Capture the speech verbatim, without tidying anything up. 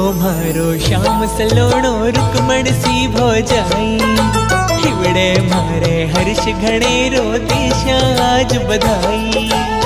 मारो श्याम सलोणो रुक्मण सी भो जाई। हिवड़े मारे हर्ष घणे रो देशा आज बधाई।